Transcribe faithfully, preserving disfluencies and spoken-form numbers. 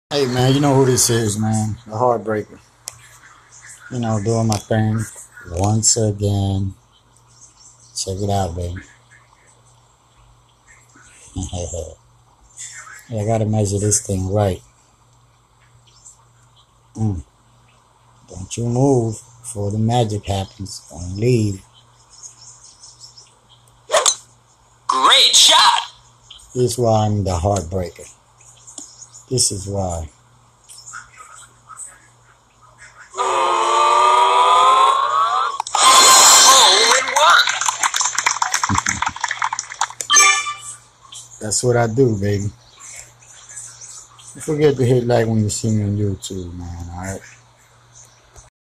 Hey man, you know who this is, man? The Heartbreaker. You know, doing my thing once again. Check it out, baby. Yeah, I gotta measure this thing right. Mm. Don't you move before the magic happens. Don't leave. Great shot! This is why I'm the Heartbreaker. This is why. Oh, it worked! That's what I do, baby. Don't forget to hit like when you see me on YouTube, man. Alright?